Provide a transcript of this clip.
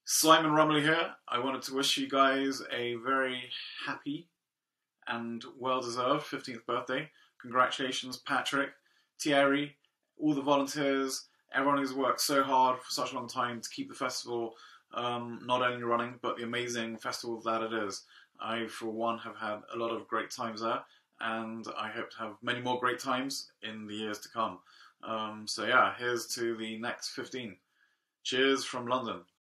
Simon Rumley here. I wanted to wish you guys a very happy and well-deserved 15th birthday. Congratulations, Patrick, Thierry, all the volunteers, everyone who's worked so hard for such a long time to keep the festival not only running, but the amazing festival that it is. I, for one, have had a lot of great times there, and I hope to have many more great times in the years to come. So yeah, here's to the next 15. Cheers from London.